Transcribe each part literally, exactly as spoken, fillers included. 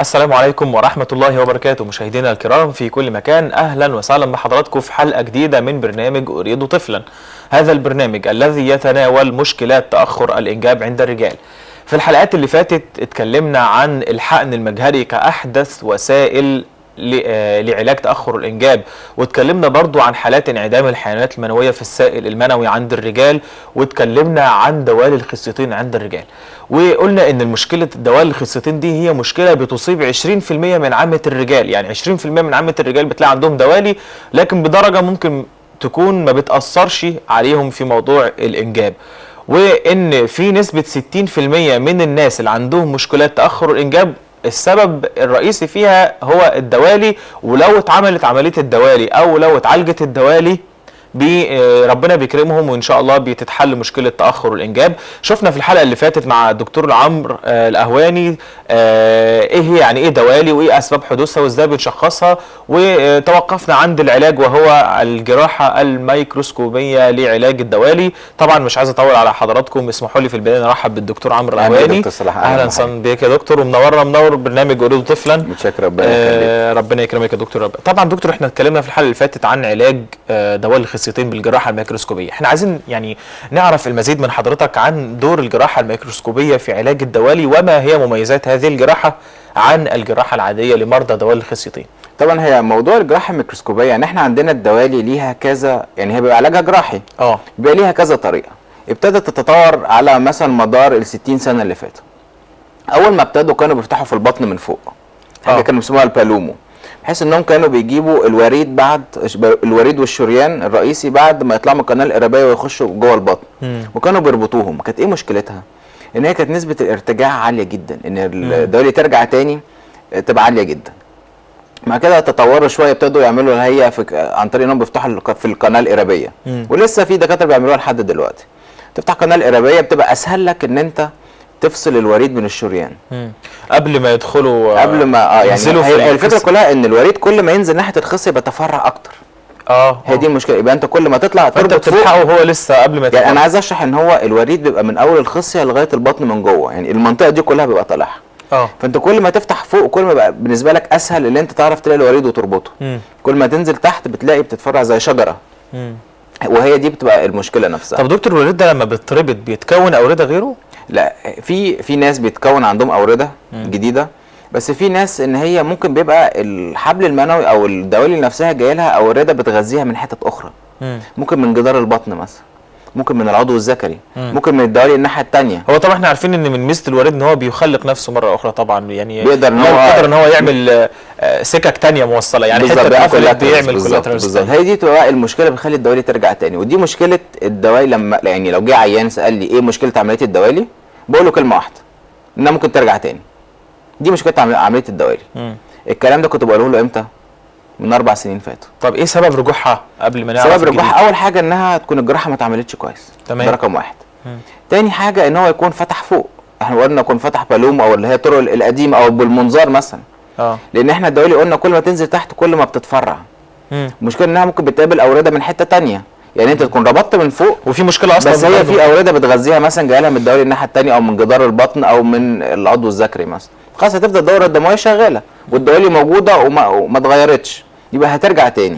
السلام عليكم ورحمة الله وبركاته. مشاهدينا الكرام في كل مكان، أهلا وسهلا بحضراتكم في حلقة جديدة من برنامج أريد طفلا. هذا البرنامج الذي يتناول مشكلات تأخر الإنجاب عند الرجال. في الحلقات اللي فاتت اتكلمنا عن الحقن المجهري كأحدث وسائل لعلاج تأخر الإنجاب، واتكلمنا برضو عن حالات انعدام الحيوانات المنوية في السائل المنوي عند الرجال، واتكلمنا عن دوالي الخصيتين عند الرجال، وقلنا ان مشكلة دوالي الخصيتين دي هي مشكلة بتصيب عشرين في المية من عامة الرجال. يعني عشرين في المية من عامة الرجال بتلاقي عندهم دوالي، لكن بدرجة ممكن تكون ما بتأثرش عليهم في موضوع الإنجاب، وان في نسبة ستين في المية من الناس اللي عندهم مشكلات تأخر الإنجاب السبب الرئيسي فيها هو الدوالي. ولو اتعملت عملية الدوالي او لو اتعالجت الدوالي بي ربنا بيكرمهم وان شاء الله بتتحل مشكله تاخر الانجاب. شفنا في الحلقه اللي فاتت مع الدكتور عمرو آه الاهواني آه ايه هي يعني ايه دوالي وايه اسباب حدوثها وازاي بنشخصها، وتوقفنا عند العلاج وهو الجراحه الميكروسكوبيه لعلاج الدوالي. طبعا مش عايز اطول على حضراتكم، اسمحوا لي في البدايه نرحب بالدكتور عمرو الاهواني. اهلا وسهلا بيك يا دكتور، ومنورنا منور برنامج اريد طفلا. متشكر، ربنا يخليك. آه ربنا يكرمك يا دكتور. رب. طبعا دكتور احنا اتكلمنا في الحلقه اللي فاتت عن علاج آه دوالي الخصيتين بالجراحه الميكروسكوبيه. احنا عايزين يعني نعرف المزيد من حضرتك عن دور الجراحه الميكروسكوبيه في علاج الدوالي، وما هي مميزات هذه الجراحه عن الجراحه العاديه لمرضى دوالي الخصيتين. طبعا هي موضوع الجراحه الميكروسكوبيه يعني احنا عندنا الدوالي ليها كذا، يعني هي بيبقى علاجها جراحي اه بيبقى ليها كذا طريقه. ابتدت تتطور على مثلا مدار ال ستين سنه اللي فاتوا. اول ما ابتدوا كانوا بيفتحوا في البطن من فوق، حاجه كانوا بيسموها البالومو، بحيث انهم كانوا بيجيبوا الوريد بعد الوريد والشريان الرئيسي بعد ما يطلعوا من القناه القربيه ويخشوا جوه البطن. مم. وكانوا بيربطوهم. كانت ايه مشكلتها؟ ان هي كانت نسبه الارتجاع عاليه جدا، ان الدوالي ترجع تاني تبقى عاليه جدا. مع كده تطوروا شويه، ابتدوا يعملوا هي في عن طريق انهم بيفتحوا في القناه القربيه، ولسه في دكاتره بيعملوها لحد دلوقتي. تفتح قناه القربيه بتبقى اسهل لك ان انت تفصل الوريد من الشريان مم. قبل ما يدخلوا قبل ما اه يعني هي الفكره الخص... كلها ان الوريد كل ما ينزل ناحيه الخصيه بيتفرع اكتر. اه هي دي المشكله. يبقى انت كل ما تطلع تربط فوق وهو لسه قبل ما يعني انا عايز اشرح ان هو الوريد بيبقى من اول الخصيه لغايه البطن من جوه، يعني المنطقه دي كلها بيبقى طالعها. اه فانت كل ما تفتح فوق كل ما بقى بالنسبه لك اسهل ان انت تعرف تلاقي الوريد وتربطه. مم. كل ما تنزل تحت بتلاقي بتتفرع زي شجره. مم. وهي دي بتبقى المشكله نفسها. طب دكتور الوريد ده لما بيتربط بيتكون اورده غيره؟ لا، في في ناس بيتكون عندهم اورده مم. جديده، بس في ناس ان هي ممكن بيبقى الحبل المنوي او الدوالي نفسها جاي لها اورده بتغذيها من حتت اخرى. مم. ممكن من جدار البطن مثلا، ممكن من العضو الذكري، ممكن من الدوالي الناحيه الثانيه. هو طبعا احنا عارفين ان من ميزه الوريد ان هو بيخلق نفسه مره اخرى طبعا، يعني بيقدر ان هو بيقدر ان هو يعمل سكك ثانيه موصله، يعني حته قفلت بيعمل كولاترالز. بالظبط، هي دي تبقى المشكله بتخلي الدوالي ترجع ثاني. ودي مشكله الدوالي. لما يعني لو جه عيان سال لي ايه مشكله عمليه الدوالي، بقول له كلمه واحده، انها ممكن ترجع ثاني. دي مشكله عمليه الدوالي. مم. الكلام ده كنت بقوله له امتى؟ من اربع سنين فاتوا. طب ايه سبب رجوعها قبل ما نعرف؟ سبب رجوعها اول حاجه انها تكون الجراحه ما اتعملتش كويس. تمام، ده رقم واحد. مم. تاني حاجه ان هو يكون فتح فوق. احنا قلنا يكون فتح بالوم او اللي هي الطرق القديمه او بالمنظار مثلا. اه لان احنا الدوالي قلنا كل ما تنزل تحت كل ما بتتفرع. مم. المشكله انها ممكن بتقابل اورده من حته ثانيه، يعني انت تكون ربطت من فوق وفي مشكله اصلا، بس هي في اورده بتغذيها مثلا جايه لها من الدوالي الناحيه الثانيه او من جدار البطن او من العضو الذكري مثلا. خلاص هتفضل الدوره الدمويه شغاله والدوالي موجوده وما, وما اتغيرتش، يبقى هترجع تاني.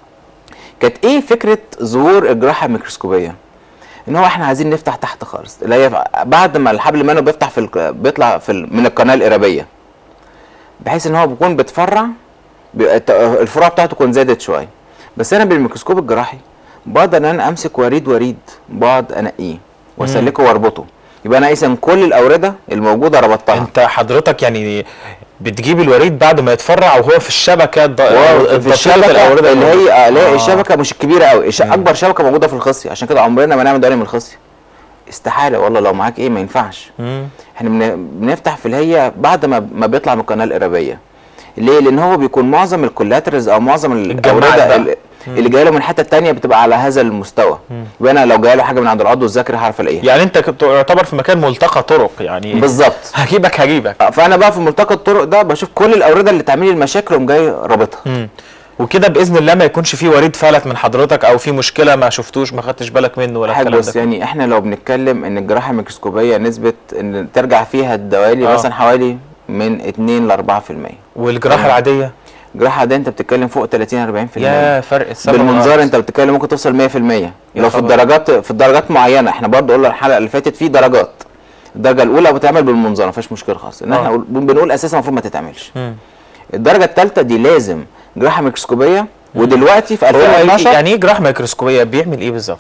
كانت ايه فكره ظهور الجراحه الميكروسكوبيه؟ ان هو احنا عايزين نفتح تحت خالص، اللي هي بعد ما الحبل المنوي بيفتح في ال... بيطلع في ال... من القناه القربيه، بحيث ان هو بيكون بيتفرع بي... الفروع بتاعته تكون زادت شويه. بس انا بالميكروسكوب الجراحي بقدر ان انا امسك وريد وريد، بقعد انقيه واسلكه واربطه، يبقى انا اذا كل الاورده الموجوده ربطتها. انت حضرتك يعني بتجيب الوريد بعد ما يتفرع وهو في الشبكه في الشبكه الاورده اللي هي لا آه. الشبكه مش الكبيره قوي، اكبر شبكه موجوده في الخصيه. عشان كده عمرنا ما نعمل دوالي من الخصيه، استحاله والله. لو معاك ايه ما ينفعش. مم. احنا بنفتح في اللي هي بعد ما ما بيطلع من القناه القربيه. ليه؟ لان هو بيكون معظم الكولاترز او معظم الاورده اللي جايه له من حته ثانيه بتبقى على هذا المستوى. يبقى انا لو جايه له حاجه من عند العضو الذكري هعرف الاقيها. يعني انت تعتبر في مكان ملتقى طرق، يعني بالظبط هجيبك هجيبك. فانا بقى في ملتقى الطرق ده بشوف كل الاورده اللي تعمل لي المشاكل وقوم جاي رابطها. وكده باذن الله ما يكونش في وريد فلت من حضرتك او في مشكله ما شفتوش ما خدتش بالك منه ولا الكلام ده. بس يعني احنا لو بنتكلم ان الجراحه الميكروسكوبيه نسبه ان ترجع فيها الدوالي آه. مثلا حوالي من اتنين ل اربعة في المية. والجراحه العاديه؟ الجراحه العاديه انت بتتكلم فوق تلاتين اربعين في المية. يا فرق السبب. بالمنظار انت بتتكلم ممكن توصل مية في المية لو في الدرجات، في الدرجات معينه. احنا برضو قلنا الحلقه اللي فاتت في درجات. الدرجه الاولى بتتعمل بالمنظار ما فيش مشكله خالص، ان احنا بنقول اساسا المفروض ما تتعملش. م. الدرجه الثالثه دي لازم جراحه ميكروسكوبيه. ودلوقتي في ألفين واتناشر يعني ايه جراحه ميكروسكوبيه؟ بيعمل ايه بالظبط؟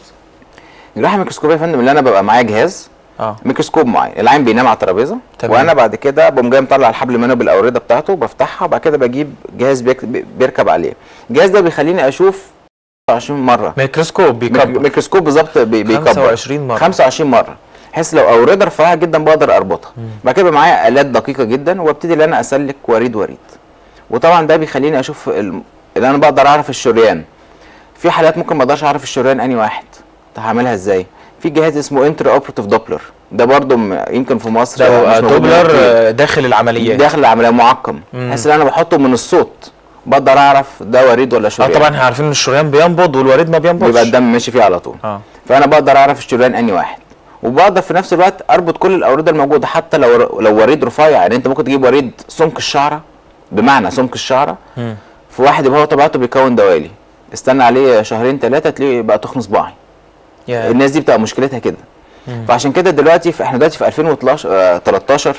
جراحه ميكروسكوبيه يا فندم اللي انا ببقى معايا جهاز اه ميكروسكوب معين، العين بينام على الترابيزه وانا بعد كده بقوم جاي مطلع الحبل المنوي بالاورده بتاعته بفتحها، وبعد كده بجيب جهاز بيركب عليه. الجهاز ده بيخليني اشوف خمسة وعشرين مره. ميكروسكوب بيكبر. ميكروسكوب بالظبط بيكبر خمسة وعشرين مره. خمسة وعشرين مره، بحيث لو اورده رفيعه جدا بقدر اربطها. بعد كده معايا الات دقيقه جدا وابتدي ان انا اسلك وريد وريد. وطبعا ده بيخليني اشوف ال... اللي انا بقدر اعرف الشريان. في حالات ممكن ما اقدرش اعرف الشريان انهي واحد. هعملها ازاي؟ في جهاز اسمه انتر اوبراتيف دوبلر، ده برضو يمكن في مصر ده دوبلر داخل العمليات، داخل العمليه معقم، بحيث ان انا بحطه من الصوت بقدر اعرف ده وريد ولا شريان. اه طبعا احنا عارفين ان الشريان بينبض والوريد ما بينبضش، بيبقى الدم ماشي فيه على طول. اه فانا بقدر اعرف الشريان انهي واحد، وبقدر في نفس الوقت اربط كل الاورده الموجوده، حتى لو لو وريد رفيع. يعني انت ممكن تجيب وريد سمك الشعره، بمعنى سمك الشعره، في واحد يبقى هو طبيعته بيكون دوالي، استنى عليه شهرين ثلاثه تلاقيه بقى تخن صباعي. yeah. الناس دي بتبقى مشكلتها كده. مم. فعشان كده دلوقتي في احنا دلوقتي في ألفين وتلتاشر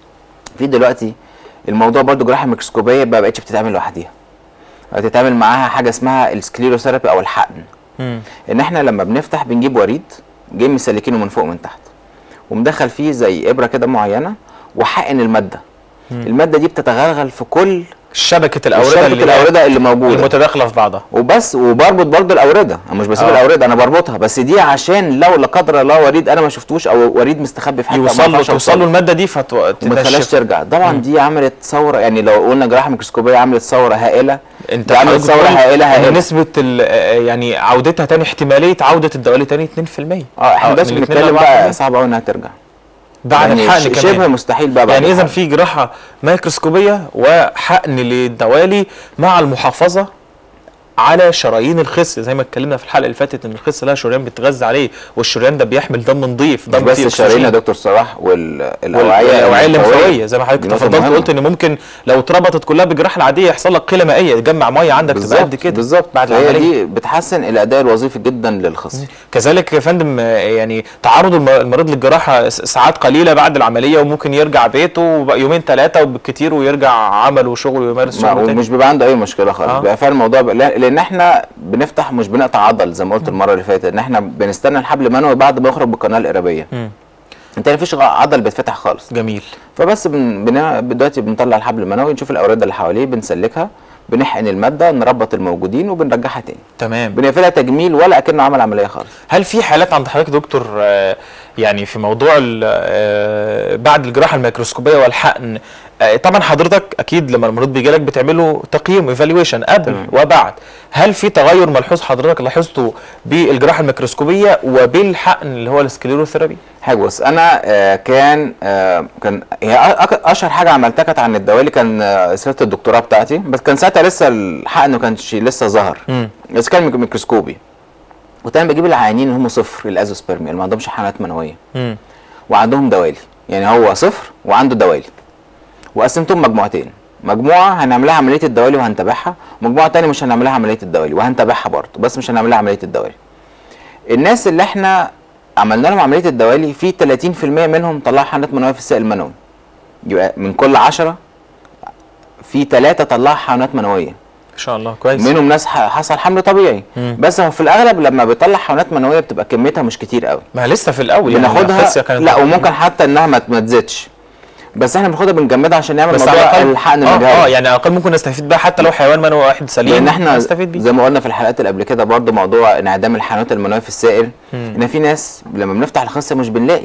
في دلوقتي الموضوع برضو جراحه ميكروسكوبيه ما بقتش بتتعمل لوحديها، بتتعمل معاها حاجه اسمها السكليروثيرابي او الحقن. مم. ان احنا لما بنفتح بنجيب وريد جاي مسلكينه من فوق من تحت ومدخل فيه زي ابره كده معينه وحقن الماده. مم. الماده دي بتتغلغل في كل شبكه الاورده شبكة اللي الاورده اللي موجوده المتداخله في بعضها وبس. وبربط برضه الاورده، انا مش بسيب الاورده، انا بربطها، بس دي عشان لو لا قدر الله وريد انا ما شفتوش او وريد مستخبي في حته يوصل له توصل له الماده دي فتتنشف وما تخليهاش ترجع. طبعا مم. دي عملت ثوره، يعني لو قلنا جراحه ميكروسكوبيه عملت ثوره هائله. انت عملت ثوره هائله هائله نسبه يعني عودتها تاني، احتماليه عوده الدوالي تاني اتنين في المية. اه احنا دلوقتي بنتكلم بقى صعب قوي انها ترجع بعد يعني الحقن كمان، شبه مستحيل بقى بعد يعني اذا في جراحه ميكروسكوبيه وحقن للدوالي مع المحافظه على شرايين الخس، زي ما اتكلمنا في الحلقه اللي فاتت ان الخس لها شريان بيتغذى عليه، والشريان ده بيحمل دم نظيف، دم بس الشرايين يا دكتور صلاح والاوعيه والاوعيه الليمفاويه زي ما حضرتك تفضلت قلت ان ممكن لو اتربطت كلها بالجراحه العاديه يحصل لك قله مائيه، تجمع ميه عندك تبقى قد كده بالظبط بعد العمليه. دي بتحسن الاداء الوظيفي جدا للخص. كذلك يا فندم يعني تعرض المريض للجراحه ساعات قليله بعد العمليه وممكن يرجع بيته يومين ثلاثه وبالكتير ويرجع عمله وشغله ويمارس شغله تاني، ومش بيبقى عنده اي مشكله خالص. بيبقى فعلا الموضوع لان احنا بنفتح مش بنقطع عضل زي ما قلت المره اللي فاتت، ان احنا بنستنى الحبل المنوي بعد ما يخرج بالقناه القربيه. انت مفيش عضل بيتفتح خالص. جميل. فبس بن... بن... دلوقتي بنطلع الحبل المنوي، نشوف الاورده اللي حواليه، بنسلكها، بنحقن الماده، نربط الموجودين وبنرجعها تاني. تمام. بنقفلها تجميل ولا اكنه عمل عمليه خالص. هل في حالات عند حضرتك دكتور آه يعني في موضوع آه بعد الجراحه الميكروسكوبيه والحقن، آه طبعا حضرتك اكيد لما المريض بيجي لك بتعمله تقييم ايفالويشن قبل تمام. وبعد، هل في تغير ملحوظ حضرتك لاحظته بالجراحه الميكروسكوبيه وبالحقن اللي هو السكليروثيرابي؟ حاجه بص انا آه كان آه كان هي اشهر حاجه عملتها كانت عن الدوالي، كان آه رساله الدكتوراه بتاعتي، بس كان ساعتها لسه الحقن ما كانش لسه ظهر، بس كان ميكروسكوبي. كنت انا بجيب العيانين اللي هم صفر الازوسبرمي اللي ما عندهمش حقنات منويه مم. وعندهم دوالي، يعني هو صفر وعنده دوالي، وقسمتهم مجموعتين، مجموعه هنعملها عمليه الدوالي وهنتابعها، ومجموعه ثانيه مش هنعملها عمليه الدوالي وهنتابعها برضه بس مش هنعملها عمليه الدوالي. الناس اللي احنا عملنا لهم عمليه الدوالي في تلاتين في المية منهم طلعوا حقنات منويه في السائل المنوي، يبقى من كل عشرة في ثلاثة طلعوا حقنات منويه ان شاء الله. كويس. منهم ناس حصل حمل طبيعي. مم. بس هو في الاغلب لما بيطلع حقنات منويه بتبقى كميتها مش كتير قوي، ما لسه في الاول بناخدها يعني لا وممكن حتى انها ما تزيدش، بس احنا بناخدها بنجمدها عشان نعمل موضوع الحقن المجهري. اه يعني على الاقل ممكن نستفيد بيها حتى لو حيوان منوي واحد سليم، لان احنا نستفيد بيه زي ما قلنا في الحلقات اللي قبل كده برضه موضوع انعدام الحقنات المنويه في السائل. مم. ان في ناس لما بنفتح الخصيه مش بنلاقي،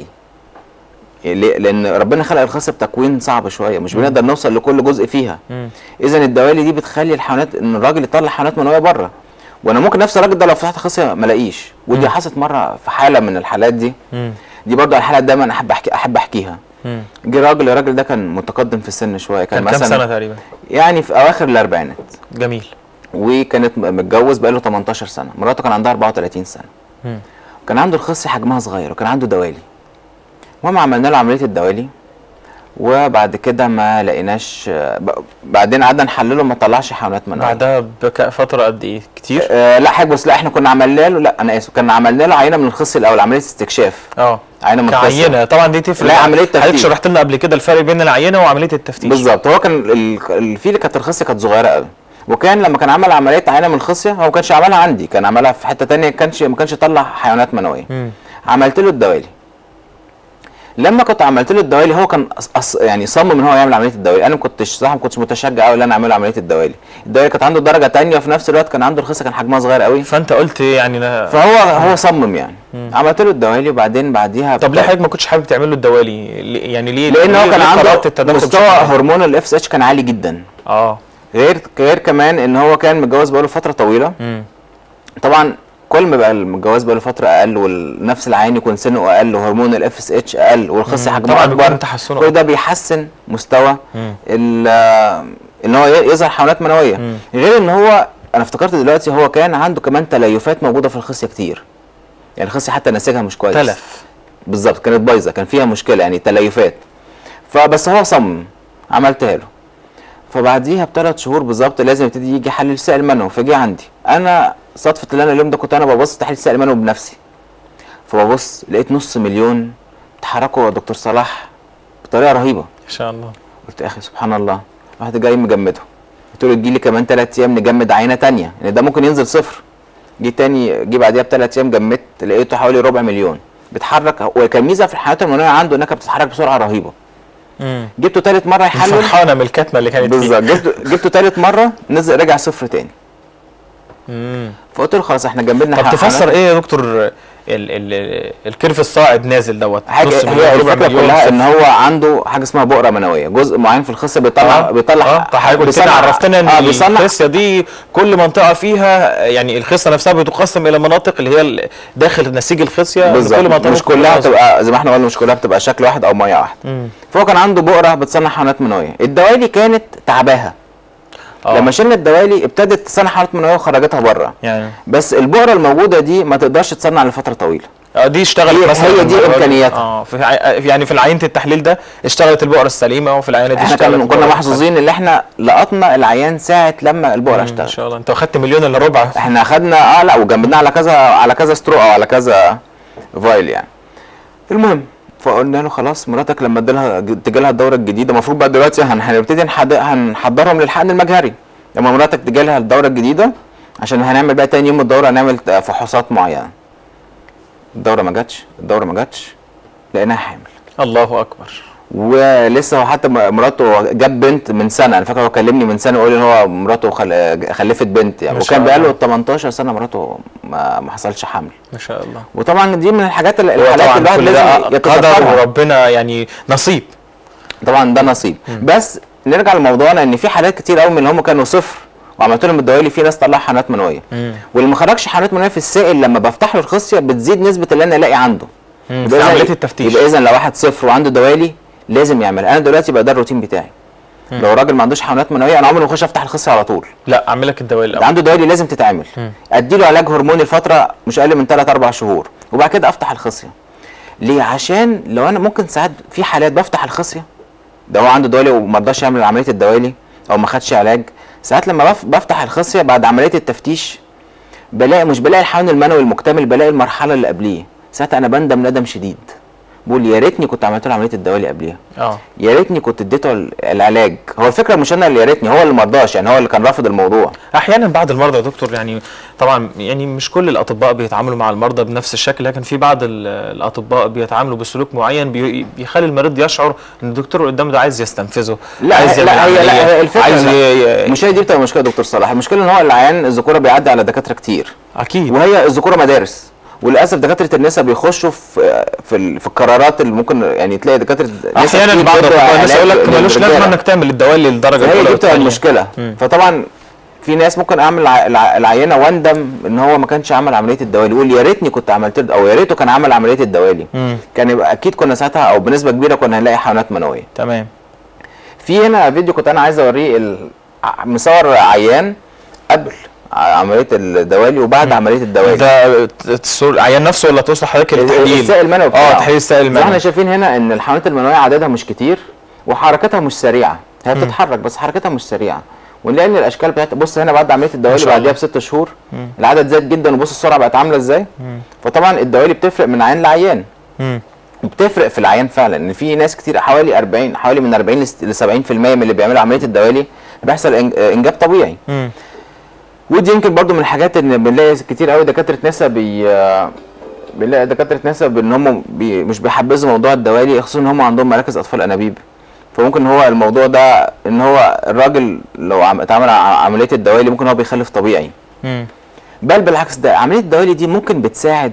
لان ربنا خلق الخصيه بتكوين صعب شويه، مش بنقدر نوصل لكل جزء فيها. اذا الدوالي دي بتخلي الحيوانات ان الراجل يطلع حيوانات منويه بره، وانا ممكن نفس الراجل ده لو فتحت خصيه ما الاقيش. ودي حصلت مره في حاله من الحالات دي. مم. دي برضه الحالات دايما احب احكي احب احكيها. جه راجل، الراجل ده كان متقدم في السن شويه، كان, كان مثلا كام سنه تقريبا؟ يعني في اواخر الاربعينات. جميل. وكانت متجوز بقاله تمنتاشر سنه، مراته كان عندها اربعة وتلاتين سنه. مم. كان عنده الخصيه حجمها صغير وكان عنده دوالي. المهم عملنا له عمليه الدوالي وبعد كده ما لقيناش، بعدين قعدنا نحلله ما طلعش حيوانات منويه. بعدها بفتره قد ايه؟ كتير؟ آه لا حاجه، بس لا احنا كنا عملنا له، لا انا اسف، كنا عملنا له عينه من الخصيه الاول، عمليه استكشاف. اه عينه من الخصيه كعينه طبعا دي تفرق. لا عمليه تفتيش. حضرتك شرحت لنا قبل كده الفرق بين العينه وعمليه التفتيش. بالظبط. هو كان الفيل كانت الخصيه كانت صغيره قوي، وكان لما كان عمل عمليه عينه من الخصيه هو ما كانش عملها عندي، كان عملها في حته ثانيه، كانش ما كانش طلع حيوانات منويه. م. عملت له الدوالي. لما كنت عملت له الدوالي هو كان أص... يعني صمم ان هو يعمل عمليه الدوالي، انا ما كنتش صح ما كنتش متشجع قوي ان انا اعمل عمليه الدوالي. الدوالي كانت عنده درجه ثانيه، وفي نفس الوقت كان عنده الخصيه كان حجمها صغير قوي، فانت قلت يعني لا. فهو هو صمم يعني. م. عملت له الدوالي، وبعدين بعديها طب ليه حضرتك ما كنتش حابب تعمل له الدوالي؟ يعني ليه؟ لان هو كان عنده مستوى بشكل هرمون الاف اس اتش كان عالي جدا. اه غير غير كمان ان هو كان متجوز بقاله فتره طويله. م. طبعا كل ما بقى الجواز بقى له فتره اقل، والنفس العين يكون سنه اقل، وهرمون الاف اس اتش اقل، والخصيه حجمها اكبر، كل ده بيحسن مستوى ان هو يظهر حيوانات منويه. مم. غير ان هو انا افتكرت دلوقتي هو كان عنده كمان تليفات موجوده في الخصيه كتير، يعني الخصيه حتى نسيجها مش كويس، تلف بالظبط، كانت بايظه، كان فيها مشكله يعني تليفات. فبس هو صمم، عملتها له. فبعديها بثلاث شهور بالظبط لازم يبتدي يجي يحلل سائل منوي، فجي عندي انا صدفه اللي انا اليوم ده كنت انا ببص تحليل سائل منوي بنفسي، فببص لقيت نص مليون اتحركوا يا دكتور صلاح بطريقه رهيبه ان شاء الله. قلت يا اخي سبحان الله، واحد جاي مجمده، قلت له تجي لي كمان ثلاث ايام نجمد عينه ثانيه، لان ده ممكن ينزل صفر. جه تاني جه بعديها بثلاث ايام جمدت، لقيته حوالي ربع مليون بيتحرك، وكان ميزه في الحيوانات المنويه عنده انها بتتحرك بسرعه رهيبه. امم جبته ثالث مره يحلل، فرحانه من الكتمه اللي كانت بالظبط، جبته جبته ثالث مره نزل رجع صفر تاني. امم فقلت له خلاص احنا جمدنا. طب تفسر ايه يا دكتور ال ال الكيرف الصاعد نازل دوت؟ حاجه هي الفكره كلها ان هو عنده حاجه اسمها بؤره منويه، جزء معين في الخصيه بيطلع آه. بيطلع اه حضرتك قلت لنا عرفتنا ان آه الخصيه دي كل منطقه فيها، يعني الخصيه نفسها بتقسم الى مناطق اللي هي داخل نسيج الخصيه، بالظبط، كل منطقه مش كلها بتبقى زي ما احنا قلنا، مش كلها بتبقى شكل واحد او ميه واحده. فهو كان عنده بؤره بتصنع حيوانات منويه، الدوالي كانت تعباها. أوه. لما شلنا الدوالي ابتدت تصنع حيوانات منويه وخرجتها بره يعني، بس البؤره الموجوده دي ما تقدرش تصنع لفتره طويله. اه دي اشتغلت مثلا، هي دي امكانياتها. اه في يعني في عينه التحليل ده اشتغلت البؤره السليمه، وفي العينه دي احنا اشتغلت. كنا محظوظين ان احنا لقطنا العيان ساعه لما البؤره اشتغلت. ان شاء الله. انت اخدت مليون الا ربع. احنا اخدنا اه لا وجمدناه على كذا على كذا سترو او على كذا فايل يعني. المهم فقلنا له خلاص مراتك لما تجيلها تجيلها الدوره الجديده، المفروض بقى دلوقتي هنبتدي هنحضرهم للحقن المجهري. لما مراتك تجيلها الدوره الجديده عشان هنعمل بقى تاني يوم الدوره هنعمل فحوصات معينه. الدوره ما جاتش، الدوره ما جاتش، لقيناها حامل. الله اكبر. ولسه هو حتى مراته جاب بنت من سنه، انا فاكر هو كلمني من سنه يقول لي ان هو مراته خل... خلفت بنت يعني، وكان بقى له تمنتاشر سنه مراته ما, ما حصلش حمل. ما شاء الله. وطبعا دي من الحاجات الحالات اللي الواحد لازم يتقدر، وربنا يعني نصيب. طبعا ده نصيب. م. بس نرجع لموضوعنا ان في حالات كتير قوي من اللي هم كانوا صفر وعملت لهم الدوالي، في ناس طلع حيوانات منويه، واللي ما خرجش حيوانات منويه في السائل لما بفتح له الخصيه بتزيد نسبه اللي انا الاقي عنده. يبقى عمليه التفتيش، يبقى اذا لو واحد صفر وعنده دوالي لازم يعملها. انا دلوقتي بقى ده الروتين بتاعي. مم. لو راجل ما عندوش حيوانات منويه انا عمري ما اخش افتح الخصيه على طول، لا اعمل لك الدوالي الاول. عنده دوالي لازم تتعمل، ادي له علاج هرموني لفتره مش اقل من ثلاث اربع شهور، وبعد كده افتح الخصيه. ليه؟ عشان لو انا ممكن ساعات في حالات بفتح الخصيه ده هو عنده دوالي وما رضاش يعمل عمليه الدوالي او ما خدش علاج، ساعات لما بفتح الخصيه بعد عمليه التفتيش بلاقي مش بلاقي الحيوان المنوي المكتمل، بلاقي المرحله اللي قبليه. ساعتها انا بندم ندم شديد، بقول يا ريتني كنت عملت له عمليه الدوالي قبليها. اه يا ريتني كنت اديته العلاج. هو الفكره مش انا اللي يا ريتني، هو اللي ما رضاش يعني، هو اللي كان رافض الموضوع. احيانا بعض المرضى يا دكتور، يعني طبعا يعني مش كل الاطباء بيتعاملوا مع المرضى بنفس الشكل، لكن في بعض الاطباء بيتعاملوا بسلوك معين بيخلي المريض يشعر ان الدكتور اللي قدامه ده عايز يستنفذه، لا عايز لا هي لا هي الفكره عايز ي... مش هي دي بتبقى مشكله دكتور صلاح. المشكله ان هو العيان الذكوره بيعدي على دكاتره كتير اكيد، وهي الذكوره مدارس، وللاسف دكاتره النساء بيخشوا في في, في القرارات اللي ممكن يعني تلاقي دكاتره النساء احيانا بعض الناس يقول لك ملوش لازمه انك تعمل الدوالي للدرجه الاولى. هي دي بتبقى المشكله. مم. فطبعا في ناس ممكن اعمل العينه واندم ان هو ما كانش عمل عمليه الدوالي، يقول يا ريتني كنت عملت او يا ريته كان عمل عمليه الدوالي. مم. كان يبقى اكيد كنا ساعتها او بنسبه كبيره كنا هنلاقي حيوانات منويه. تمام. في هنا فيديو كنت انا عايز اوريه، مصور عيان قبل عمليه الدوالي وبعد م. عمليه الدوالي. ده الصور عيان نفسه ولا توصل حضرتك للتحليل؟ السائل المنوي بتاعه. اه تحليل السائل المنوي. احنا شايفين هنا ان الحيوانات المنويه عددها مش كتير، وحركتها مش سريعه، هي بتتحرك بس حركتها مش سريعه، ونلاقي ان الاشكال بتاعتها، بص هنا بعد عمليه الدوالي بعديها بست شهور مم. العدد زاد جدا، وبص السرعه بقت عامله ازاي. فطبعا الدوالي بتفرق من عيان لعيان، وبتفرق في العيان فعلا، ان في ناس كتير حوالي أربعين حوالي من أربعين ل سبعين في المية من اللي بيعملوا عمليه الدوالي بيحصل انجاب طبيعي. مم. ودي يمكن برضو من الحاجات ان بنلاقي كتير قوي دكاتره نسا بي بنلاقي دكاتره نسا بان هم بي مش بيحبذوا موضوع الدوالي، خصوصا ان هم عندهم مراكز اطفال انابيب. فممكن هو الموضوع ده ان هو الراجل لو اتعمل عمليه الدوالي ممكن هو بيخلف طبيعي. مم. بل بالعكس، ده عمليه الدوالي دي ممكن بتساعد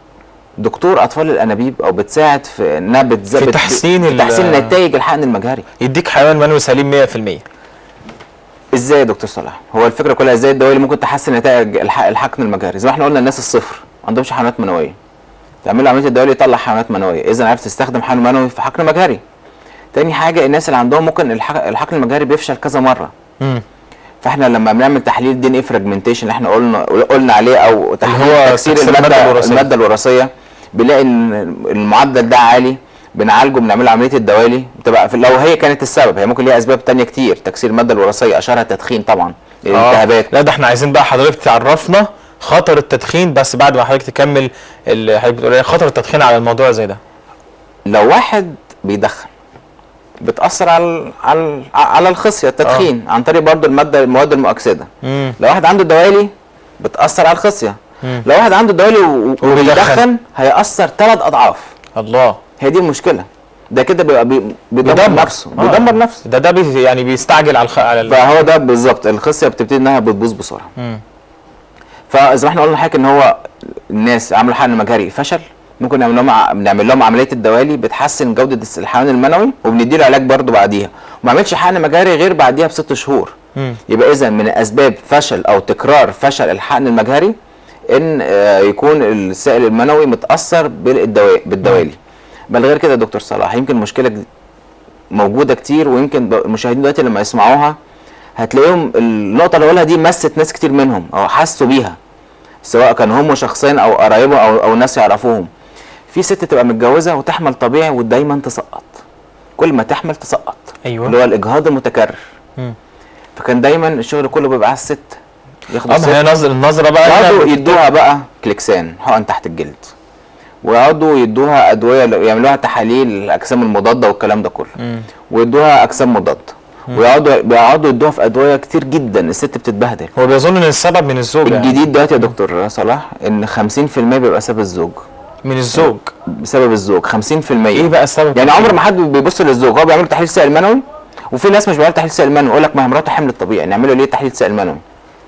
دكتور اطفال الانابيب، او بتساعد في انها بتزود في تحسين في تحسين نتائج الحقن المجهري، يديك حيوان منوي سليم مية في المية. ازاي يا دكتور صلاح؟ هو الفكره كلها ازاي الدوالي ممكن تحسن نتائج الحقن المجهري. زي ما احنا قلنا الناس الصفر ما عندهمش حيوانات منويه، تعمل له عمليه الدوالي يطلع حيوانات منويه، اذا عرفت تستخدم حيوان منوي في حقن مجهري. تاني حاجه الناس اللي عندهم ممكن الحقن المجهري بيفشل كذا مره. امم فاحنا لما بنعمل تحليل دي ان اي فراجمنتيشن اللي احنا قلنا قلنا عليه، او تحليل تكسير الماده الماده الوراثيه، بنلاقي ان المعدل ده عالي، بنعالجه، بنعمل عمليه الدوالي، بتبقى لو هي كانت السبب، هي ممكن ليها اسباب ثانيه كتير، تكسير الماده الوراثيه اشهرها التدخين طبعا، الالتهابات. لا ده احنا عايزين بقى حضرتك تعرفنا خطر التدخين، بس بعد ما حضرتك تكمل اللي حضرتك بتقول خطر التدخين على الموضوع زي ده. لو واحد بيدخن بتاثر على على على الخصيه التدخين آه. عن طريق برضو الماده المواد المؤكسده. مم. لو واحد عنده دوالي بتاثر على الخصيه. مم. لو واحد عنده دوالي وبيدخن هيأثر ثلاث اضعاف. الله، هي دي المشكله. ده كده بيبقى بي بيدمر نفسه آه. بيدمر نفسه. ده ده بي يعني بيستعجل على الخ... على فهو ده بالظبط، الخصيه بتبتدي انها بتبوظ بسرعه. فزي ما احنا قلنا لحضرتك ان هو الناس عملوا حقن مجهري فشل، ممكن نعمل لهم نعمل لهم عمليه الدوالي بتحسن جوده الحيوان المنوي، وبنديله علاج برده بعديها، وما عملش حقن مجهري غير بعديها بست شهور. مم. يبقى اذا من اسباب فشل او تكرار فشل الحقن المجهري ان يكون السائل المنوي متاثر بالدوالي بالدوالي. بل غير كده يا دكتور صلاح، يمكن مشكله موجوده كتير، ويمكن المشاهدين دلوقتي لما يسمعوها هتلاقيهم النقطه اللي هقولها دي مست ناس كتير منهم او حسوا بيها، سواء كان هم شخصيا او قرايبهم او او ناس يعرفوهم. في ست تبقى متجوزه وتحمل طبيعي ودايما تسقط، كل ما تحمل تسقط. ايوه، اللي هو الاجهاض المتكرر. مم. فكان دايما الشغل كله بيبقى على الست، ياخدوا الست هي نظر النظره بقى يقعدوا يدوها بقى كليكسان حقن تحت الجلد، ويقعدوا يدوها ادويه يعملوها تحاليل الاجسام المضاده والكلام ده كله. مم. ويدوها اجسام مضاده، ويقعدوا بيقعدوا يدوها في ادويه كتير جدا، الست بتتبهدل. هو بيظن ان السبب من الزوج. الجديد يعني دلوقتي يا دكتور صلاح ان خمسين في المية بيبقى سبب الزوج. من الزوج؟ بسبب الزوج خمسين في المية. ايه بقى السبب؟ يعني عمر ما حد بيبص للزوج، هو بيعمل تحليل سائل منوي، وفي ناس مش بيعملوا تحليل سائل منوي، يقول لك ما هي مراته حملت طبيعي نعمله ليه تحليل سائل منوي.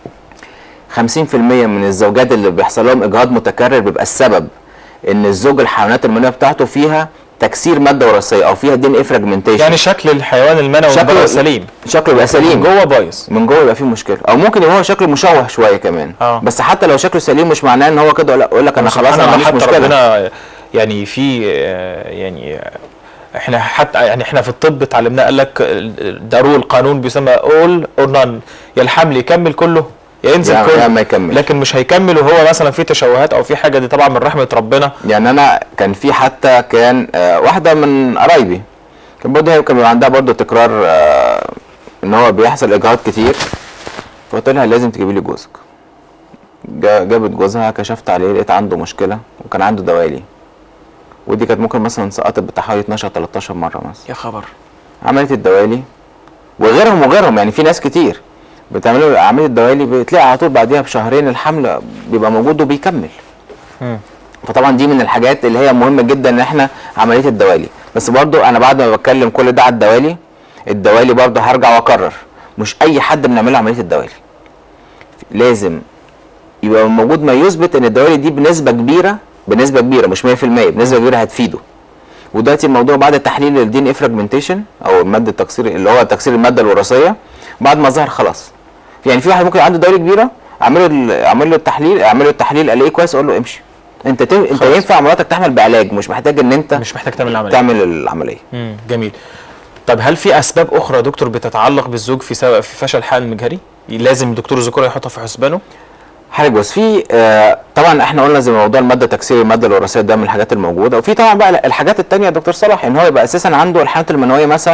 خمسين في المية من الزوجات اللي بيحصل لهم اجهاض متكرر بيبقى السبب ان الزوج الحيوانات المنويه بتاعته فيها تكسير ماده وراثيه او فيها دي ان اي فراجمنتيشن. يعني شكل الحيوان المنوي شكله سليم، شكله يبقى سليم، من جوه بايظ، من جوه يبقى فيه مشكله، او ممكن يبقى هو شكله مشوه شويه كمان. أوه. بس حتى لو شكله سليم مش معناه ان هو كده يقول لك انا خلاص انا ما عنديش مشكله. ربنا يعني في يعني احنا حتى يعني احنا في الطب اتعلمنا، قال لك ده رول قانون بيسمى اول اور نان، يا الحمل يكمل كله يا ينزل يعني كله، ما يكمل. لكن مش هيكمل وهو مثلا في تشوهات او في حاجه، دي طبعا من رحمه ربنا. يعني انا كان في حتى كان آه واحده من قرايبي كان برضه هي كان بيبقى عندها برضه تكرار آه ان هو بيحصل اجهاض كتير، فقلت لها لازم تجيبي لي جوزك. جابت جوزها، كشفت عليه لقيت عنده مشكله وكان عنده دوالي، ودي كانت ممكن مثلا سقطت بتاع حوالي اتناشر تلتاشر مره مثلا. يا خبر. عملت الدوالي وغيرهم وغيرهم، يعني في ناس كتير بتعملوا عمليه الدوالي بتلاقي على طول بعديها بشهرين الحمل بيبقى موجود وبيكمل. م. فطبعا دي من الحاجات اللي هي مهمه جدا ان احنا عمليه الدوالي. بس برضو انا بعد ما بتكلم كل ده على الدوالي، الدوالي برضو هرجع واكرر مش اي حد بنعمل له عمليه الدوالي، لازم يبقى موجود ما يثبت ان الدوالي دي بنسبه كبيره بنسبه كبيره مش مية في المية، بنسبه كبيره هتفيده. ودلوقتي الموضوع بعد تحليل الدي ان اي فراجمنتيشن او ماده التكسير اللي هو تكسير الماده الوراثيه، بعد ما ظهر خلاص. يعني في واحد ممكن عنده دوالي كبيره، اعمل اعمل له التحليل اعمل له التحليل الاقيه كويس، اقول له امشي انت تم... انت ينفع مراتك تحمل بعلاج، مش محتاج ان انت مش محتاج تعمل العمليه تعمل العمليه. امم جميل. طب هل في اسباب اخرى يا دكتور بتتعلق بالزوج في سبب في فشل الحقن المجهري لازم دكتور الذكوره يحطها في حسبانه؟ حاجه بس في آه طبعا احنا قلنا زي موضوع الماده تكسير الماده الوراثيه ده من الحاجات الموجوده، وفي طبعا بقى الحاجات الثانيه يا دكتور صلاح ان هو يبقى اساسا عنده الحيوانات المنويه مثلا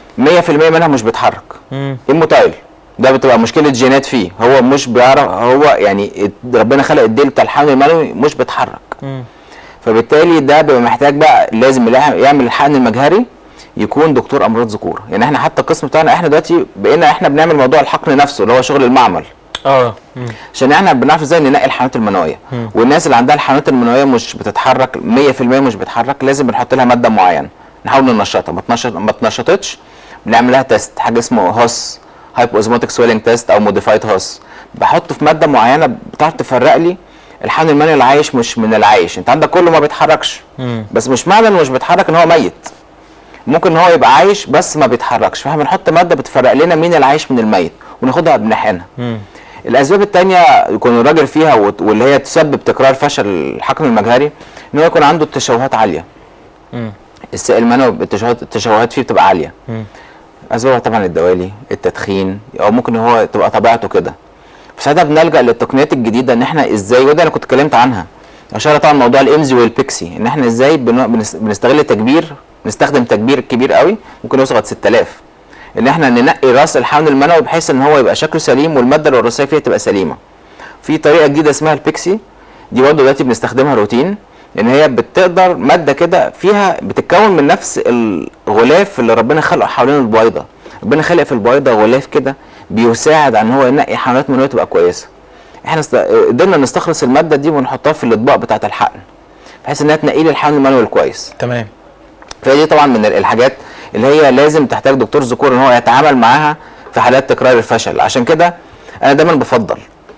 مية في المية منها مش بيتحرك. الموتايل ده بتبقى مشكله جينات فيه، هو مش بيعرف، هو يعني ربنا خلق الديل بتاع الحقن المنوي مش بيتحرك. مم. فبالتالي ده بيبقى محتاج بقى لازم يعمل الحقن المجهري يكون دكتور امراض ذكوره. يعني احنا حتى القسم بتاعنا احنا دلوقتي بقينا احنا بنعمل موضوع الحقن نفسه اللي هو شغل المعمل. اه عشان احنا بنعرف ازاي ننقي الحيوانات المنويه. مم. والناس اللي عندها الحيوانات المنويه مش بتتحرك مية في المية مش بتتحرك، لازم بنحط لها ماده معينه نحاول ننشطها. ما تنشط ما اتنشطتش بنعمل لها تيست، حاجه اسمه هوس هايبو اوزموتيك سويلنج تيست او موديفايد هوس، بحطه في ماده معينه بتعرف تفرق لي الحيوان المنوي العايش مش من العايش. انت عندك كله ما بيتحركش. مم. بس مش معنى انه مش بيتحرك ان هو ميت، ممكن ان هو يبقى عايش بس ما بيتحركش، فاحنا بنحط ماده بتفرق لنا مين العايش من الميت وناخدها بنحقنها. الاسباب الثانيه يكون الراجل فيها واللي هي تسبب تكرار فشل الحقن المجهري ان هو يكون عنده تشوهات عاليه. امم السائل المنوي التشوهات التشوهات فيه بتبقى عاليه. امم اسبابها طبعا الدوالي، التدخين، او ممكن هو تبقى طبيعته كده. فساعتها بنلجا للتقنيات الجديده ان احنا ازاي، وده انا كنت اتكلمت عنها اشاره طبعا موضوع الامزي والبيكسي، ان احنا ازاي بنستغل تكبير، نستخدم تكبير كبير قوي ممكن يوصل ستة آلاف، ان احنا ننقي راس الحيوان المنوي بحيث ان هو يبقى شكله سليم والماده الوراثيه فيها تبقى سليمه. في طريقه جديده اسمها البيكسي دي برضه دلوقتي بنستخدمها روتين، ان هي بتقدر ماده كده فيها بتتكون من نفس الغلاف اللي ربنا خلقه حوالين البويضه. ربنا خلق في البويضه غلاف كده بيساعد على ان هو ينقي حيوانات منويه تبقى كويسه. احنا است... قدرنا نستخلص الماده دي ونحطها في الاطباق بتاعه الحقن بحيث انها تنقي لي الحيوان المنوي الكويس. تمام. فدي طبعا من الحاجات اللي هي لازم تحتاج دكتور ذكور ان هو يتعامل معاها في حالات تكرار الفشل. عشان كده انا دايما بفضل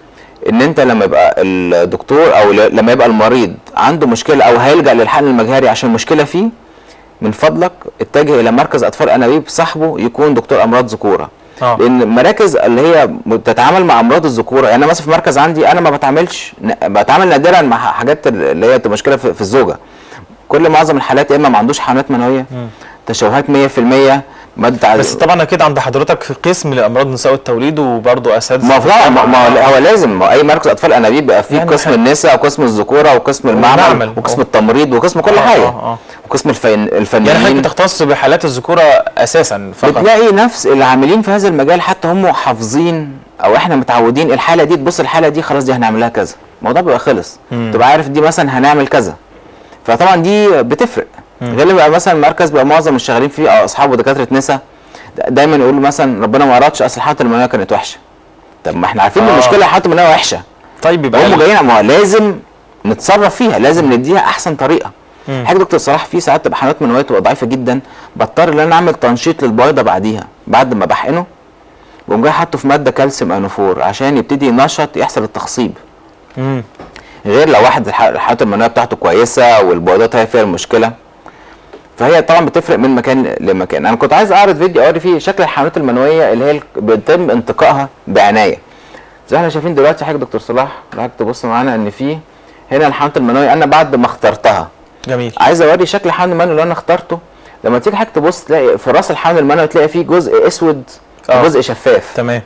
ان انت لما يبقى الدكتور او لما يبقى المريض عنده مشكله او هيلجا للحقن المجهري عشان مشكله فيه، من فضلك اتجه الى مركز اطفال انابيب صاحبه يكون دكتور امراض ذكوره. أوه. لان المراكز اللي هي بتتعامل مع امراض الذكوره، يعني انا مثلا في مركز عندي انا ما بتعاملش، بتعامل نادرا مع حاجات اللي هي مشكله في الزوجه. كل معظم الحالات يا اما ما عندوش حيوانات منويه، تشوهات مية في المية ماده. بس طبعا اكيد عند حضرتك في قسم لامراض النساء والتوليد وبرضه اساتذه. ما, ما, ما هو لازم، ما اي مركز اطفال انابيب بيبقى فيه يعني قسم النساء وقسم الذكوره وقسم المعمل وقسم أوه. التمريض وقسم كل حاجه. أوه. أوه. وقسم الفن الفنيين. يعني حضرتك بتختص بحالات الذكوره اساسا فقط. بتلاقي نفس العاملين في هذا المجال حتى هم حافظين او احنا متعودين الحاله دي، تبص الحاله دي خلاص دي هنعمل لها كذا، الموضوع بيبقى خلص. تبقى عارف دي مثلا هنعمل كذا، فطبعا دي بتفرق. غير لما يبقى مثلا مركز بقى معظم الشغالين فيه اصحابه دكاتره نساء دايما يقولوا مثلا ربنا ما ارادش اصل الحالات المنويه كانت وحشه. طب ما احنا عارفين ان المشكله الحالات المنويه وحشه. طيب يبقى هم جايين، ما لازم نتصرف فيها، لازم نديها احسن طريقه. حاجه دكتور صلاح في ساعات تبقى حالات منويه تبقى ضعيفه جدا، بضطر ان انا اعمل تنشيط للبويضه بعديها بعد ما بحقنه، بقوم جاي حاطه في ماده كالسيوم انوفور عشان يبتدي ينشط يحصل التخصيب. امم غير لو واحد الحالات المنويه بتاعته كويسه والبويضات هي فيها المشكله. فهي طبعا بتفرق من مكان لمكان. انا كنت عايز اعرض فيديو اوري فيه شكل الحيوانات المنويه اللي هي بيتم انتقائها بعنايه. زي احنا شايفين دلوقتي حضرتك دكتور صلاح، حضرتك تبص معانا ان في هنا الحيوانات المنويه انا بعد ما اخترتها. جميل. عايز اوري شكل الحيوان المنوي اللي انا اخترته. لما تيجي حضرتك تبص تلاقي في راس الحيوان المنوي تلاقي فيه جزء اسود وجزء شفاف. تمام.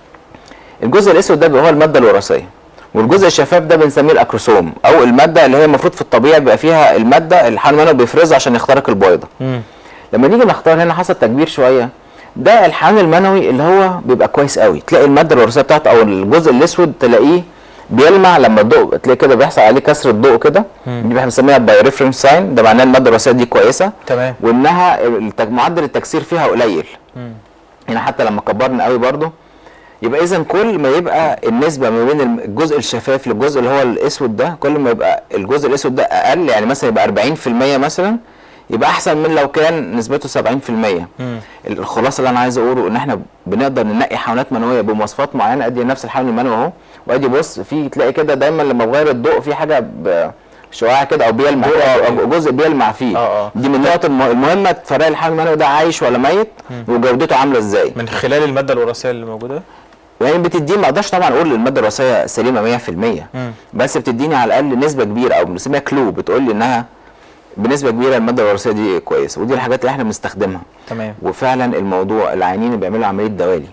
الجزء الاسود ده هو الماده الوراثيه، والجزء الشفاف ده بنسميه الاكروسوم او الماده اللي هي المفروض في الطبيعي بيبقى فيها الماده الحيوان المنوي بيفرزها عشان يخترق البويضه. مم. لما نيجي نختار هنا حصل تكبير شويه، ده الحيوان المنوي اللي هو بيبقى كويس قوي، تلاقي الماده الوراثيه بتاعته او الجزء الاسود تلاقيه بيلمع لما الضوء تلاقي كده بيحصل عليه كسر الضوء كده، دي احنا بنسميها باي ريفرنس ساين، ده معناه الماده الوراثيه دي كويسه. تمام. وانها معدل التكسير فيها قليل. مم. هنا حتى لما كبرنا قوي برده، يبقى اذا كل ما يبقى النسبه ما بين الجزء الشفاف للجزء اللي هو الاسود ده، كل ما يبقى الجزء الاسود ده اقل، يعني مثلا يبقى أربعين في المية مثلا، يبقى احسن من لو كان نسبته سبعين في المية. مم. الخلاصه اللي انا عايز اقوله ان احنا بنقدر ننقي حيوانات منويه بمواصفات معينه. ادي نفس الحيوان المنوي اهو، وادي بص في تلاقي كده دايما لما بغير الضوء في حاجه شعاع كده او بيلمع أو جزء بيلمع فيه. أوه. دي من النقط المهمه تفرق الحيوان المنوي ده عايش ولا ميت. مم. وجودته عامله ازاي من خلال الماده الوراثيه اللي موجوده. يعني بتديني، ما اقدرش طبعا اقول الماده الوراثيه سليمه مية في المية، بس بتديني على الاقل نسبه كبيره او بنسميها كلو، بتقول لي انها بنسبه كبيره الماده الوراثيه دي كويسه، ودي الحاجات اللي احنا بنستخدمها. تمام. وفعلا الموضوع العيانين اللي بيعملوا عمليه دوالي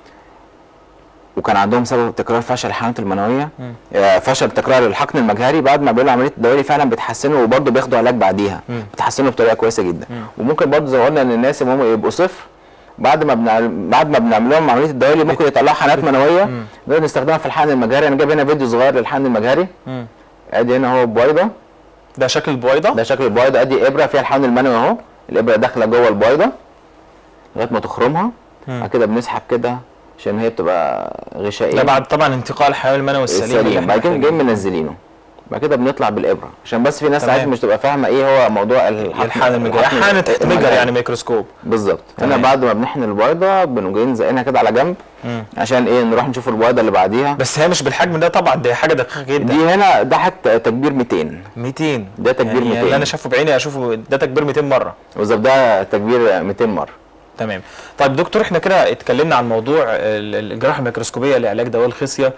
وكان عندهم سبب تكرار فشل الحيوانات المنويه، آه فشل تكرار الحقن المجهري، بعد ما بيعملوا عمليه الدوالي فعلا بيتحسنوا وبرده بياخدوا علاج بعديها. مم. بيتحسنوا بطريقه كويسه جدا. مم. وممكن برده زي ما قلنا ان الناس اللي هم يبقوا صفر بعد ما بنعمل بعد ما بنعمل لهم عمليه الدوالي ممكن يطلعوا حقنات منويه نقدر نستخدمها في الحقن المجهري. انا جايب هنا فيديو صغير للحقن المجهري. امم ادي هنا اهو بويضه، ده شكل البويضه، ده شكل البويضه. ادي ابره فيها الحقن المنوي اهو، الابره داخله جوه البويضه لغايه ما تخرمها. بعد كده بنسحب كده عشان هي بتبقى غشائيه. ده بعد طبعا انتقال الحيوان المنوي السليم. السليم. بعد كده جايين منزلينه، بعد كده بنطلع بالابره عشان بس في ناس ساعات مش تبقى فاهمه ايه هو موضوع الحقن المجهري. حقن تحت مجهر يعني ميكروسكوب بالظبط. هنا بعد ما بنحقن البويضه بنقوم جايين زقينها كده على جنب مم. عشان ايه نروح نشوف البويضه اللي بعديها. بس هي مش بالحجم ده طبعا، دي حاجه دقيقه جدا. دي هنا ده حتى تكبير ميتين. ميتين ده تكبير يعني ميتين اللي انا شايفه بعيني اشوفه ده تكبير ميتين مره بالظبط، ده تكبير ميتين مره. تمام. طيب دكتور، احنا كده اتكلمنا عن موضوع الجراحه الميكروسكوبيه لعلاج دوال الخصيه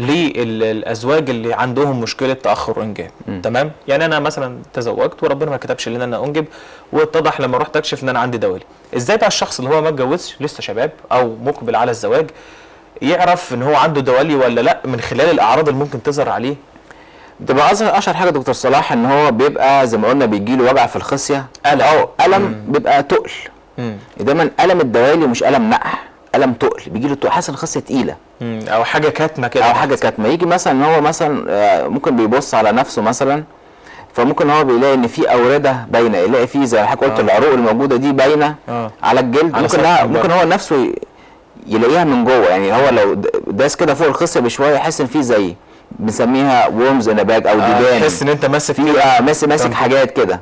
للازواج اللي عندهم مشكله تاخر انجاب. م. تمام. يعني انا مثلا تزوجت وربنا ما كتبش لي ان انا انجب، واتضح لما رحت اكشف ان انا عندي دوالي. ازاي بقى الشخص اللي هو ما اتجوزش لسه شباب او مقبل على الزواج يعرف ان هو عنده دوالي ولا لا من خلال الاعراض اللي ممكن تظهر عليه؟ بتبقى اشهر حاجه دكتور صلاح ان هو بيبقى زي ما قلنا بيجي له وجع في الخصيه، الم او الم بيبقى تقل. دايما الم الدوالي مش الم نقح، الم تقل، بيجي له تقل، حاسس الخصيه تقيله او حاجه كاتمه كده، او حاجه كاتمه. يجي مثلا ان هو مثلا ممكن بيبص على نفسه مثلا، فممكن هو بيلاقي ان في اورده باينه، يلاقي فيه زي ما حضرتك قلت العروق الموجوده دي باينه آه. على الجلد. على ممكن ممكن هو نفسه يلاقيها من جوه، يعني هو لو داس كده فوق الخصيه بشويه يحس ان في زي بنسميها وورمز نباج او ديدان، تحس ان انت ماسك فيها ماسك ماسك حاجات كده.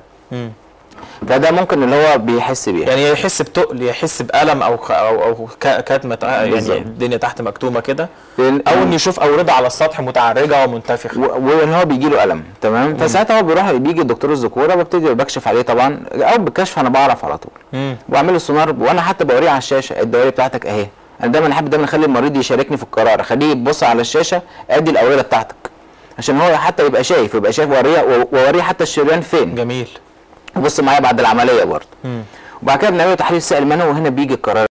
فده ممكن اللي هو بيحس بيها، يعني يحس بتقل، يحس بألم او او او كاتمه، يعني الدنيا تحت مكتومه كده، او ان يشوف اورده على السطح متعرجه ومنتفخه، وان هو بيجي له الم. تمام. فساعتها هو بيروح بيجي الدكتور الذكوره، ببتدي بكشف عليه طبعا، او بالكشف انا بعرف على طول، واعمل له سونار، وانا حتى بوريه على الشاشه الدوالي بتاعتك اهي. انا دايما احب دايما اخلي المريض يشاركني في القرار، اخليه يبص على الشاشه ادي الاورده بتاعتك عشان هو حتى يبقى شايف، يبقى شايف وريه ووريه حتى الشريان فين. جميل. بص معايا بعد العمليه برضه. وبعد كده بنعمل تحليل سائل منوي، وهنا بيجي القرار.